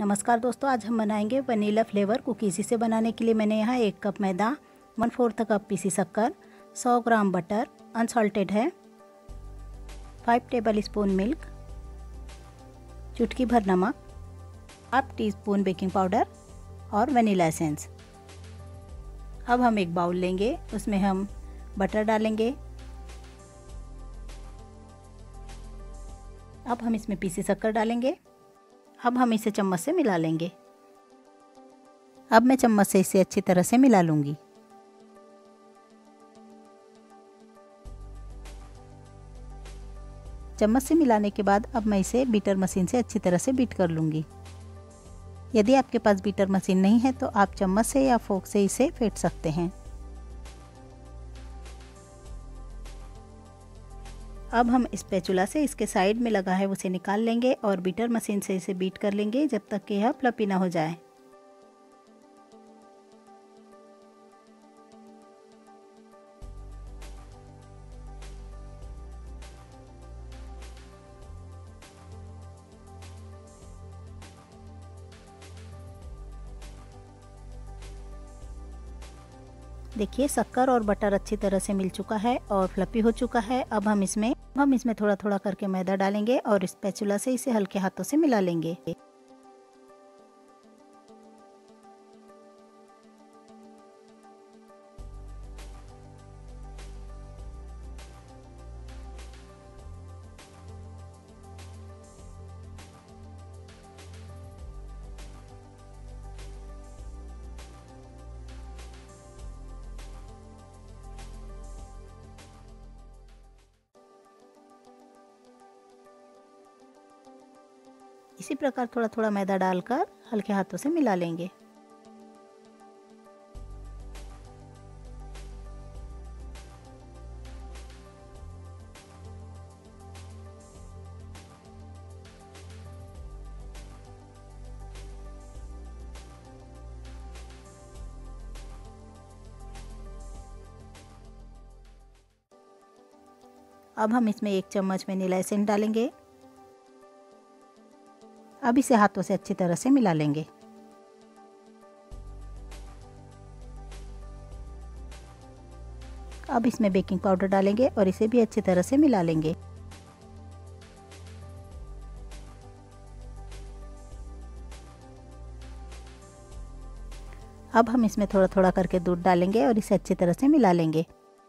नमस्कार दोस्तों, आज हम बनाएंगे वनीला फ्लेवर कुकीज़। इसे बनाने के लिए मैंने यहाँ 1 कप मैदा, 1/4 कप पीसी शक्कर, 100 ग्राम बटर अनसॉल्टेड है, 5 टेबल स्पून मिल्क, चुटकी भर नमक, half teaspoon baking powder और वनीला एसेंस। अब हम एक बाउल लेंगे, उसमें हम बटर डालेंगे। अब हम इसमें पीसी शक्कर डालेंगे। अब हम इसे चम्मच से मिला लेंगे। अब मैं चम्मच से इसे अच्छी तरह से मिला लूँगी। चम्मच से मिलाने के बाद अब मैं इसे बीटर मशीन से अच्छी तरह से बीट कर लूँगी। यदि आपके पास बीटर मशीन नहीं है तो आप चम्मच से या फोर्क से इसे फेंट सकते हैं। अब हम स्पैचुला से इसके साइड में लगा है उसे निकाल लेंगे और बीटर मशीन से इसे बीट कर लेंगे जब तक कि यह फ्लफी ना हो जाए। देखिए शक्कर और बटर अच्छी तरह से मिल चुका है और फ्लफी हो चुका है। अब हम इसमें थोड़ा थोड़ा करके मैदा डालेंगे और स्पैचुला से इसे हल्के हाथों से मिला लेंगे। इसी प्रकार थोड़ा थोड़ा मैदा डालकर हल्के हाथों से मिला लेंगे। अब हम इसमें 1 चम्मच वनीला एसेंस डालेंगे। अब इसे हाथों से अच्छी तरह से मिला लेंगे। अब इसमें बेकिंग पाउडर डालेंगे और इसे भी अच्छी तरह से मिला लेंगे। अब हम इसमें थोड़ा थोड़ा करके दूध डालेंगे और इसे अच्छी तरह से मिला लेंगे।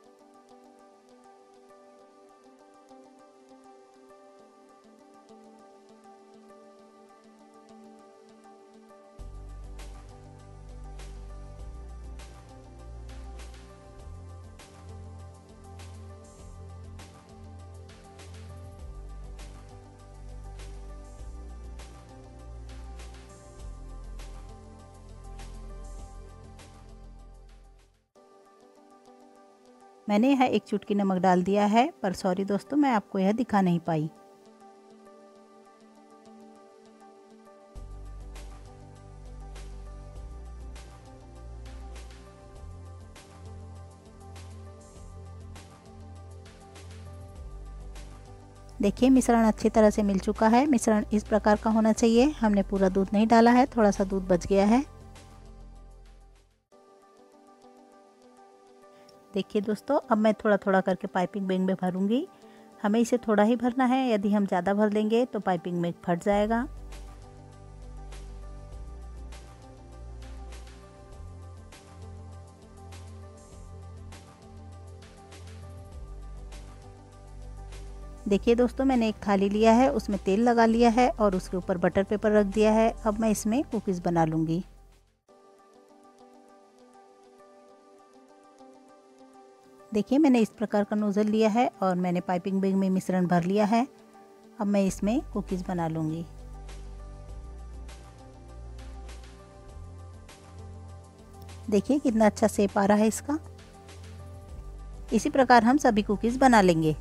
मैंने यहाँ 1 चुटकी नमक डाल दिया है, पर सॉरी दोस्तों, मैं आपको यह दिखा नहीं पाई। देखिए मिश्रण अच्छी तरह से मिल चुका है। मिश्रण इस प्रकार का होना चाहिए। हमने पूरा दूध नहीं डाला है, थोड़ा सा दूध बच गया है। देखिए दोस्तों, अब मैं थोड़ा थोड़ा करके पाइपिंग बैग में भरूंगी। हमें इसे थोड़ा ही भरना है, यदि हम ज़्यादा भर देंगे तो पाइपिंग बैग फट जाएगा। देखिए दोस्तों, मैंने एक थाली लिया है, उसमें तेल लगा लिया है और उसके ऊपर बटर पेपर रख दिया है। अब मैं इसमें कुकीज़ बना लूँगी। देखिए मैंने इस प्रकार का नोज़ल लिया है और मैंने पाइपिंग बैग में मिश्रण भर लिया है। अब मैं इसमें कुकीज़ बना लूँगी। देखिए कितना अच्छा शेप आ रहा है इसका। इसी प्रकार हम सभी कुकीज़ बना लेंगे।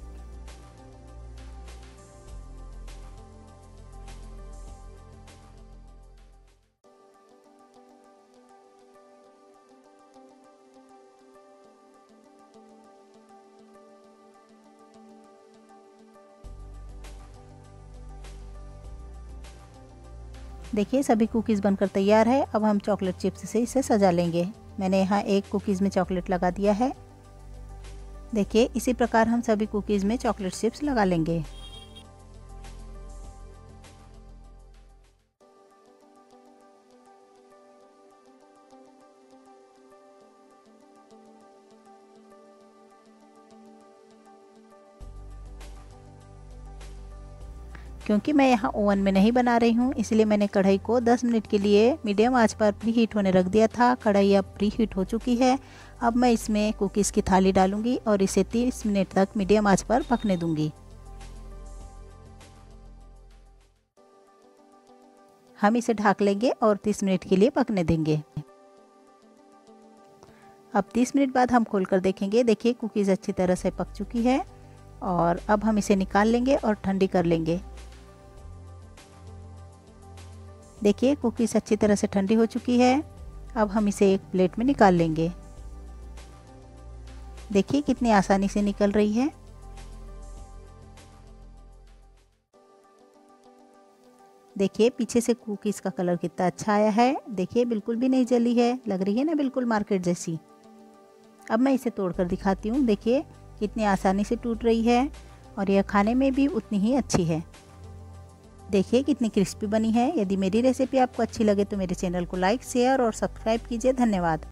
देखिए सभी कुकीज़ बनकर तैयार है। अब हम चॉकलेट चिप्स से इसे सजा लेंगे। मैंने यहाँ एक कुकीज़ में चॉकलेट लगा दिया है। देखिए इसी प्रकार हम सभी कुकीज़ में चॉकलेट चिप्स लगा लेंगे। क्योंकि मैं यहाँ ओवन में नहीं बना रही हूँ, इसलिए मैंने कढ़ाई को 10 मिनट के लिए मीडियम आंच पर प्री हीट होने रख दिया था। कढ़ाई अब प्री हीट हो चुकी है। अब मैं इसमें कुकीज़ की थाली डालूंगी और इसे 30 मिनट तक मीडियम आंच पर पकने दूंगी। हम इसे ढक लेंगे और 30 मिनट के लिए पकने देंगे। अब 30 मिनट बाद हम खोलकर देखेंगे। देखिए कुकीज़ अच्छी तरह से पक चुकी है और अब हम इसे निकाल लेंगे और ठंडी कर लेंगे। देखिए कुकीज़ अच्छी तरह से ठंडी हो चुकी है। अब हम इसे एक प्लेट में निकाल लेंगे। देखिए कितनी आसानी से निकल रही है। देखिए पीछे से कुकीज़ का कलर कितना अच्छा आया है। देखिए बिल्कुल भी नहीं जली है, लग रही है ना बिल्कुल मार्केट जैसी। अब मैं इसे तोड़कर दिखाती हूँ। देखिए कितनी आसानी से टूट रही है और यह खाने में भी उतनी ही अच्छी है। देखिए कितनी क्रिस्पी बनी है। यदि मेरी रेसिपी आपको अच्छी लगे तो मेरे चैनल को लाइक, शेयर और सब्सक्राइब कीजिए। धन्यवाद।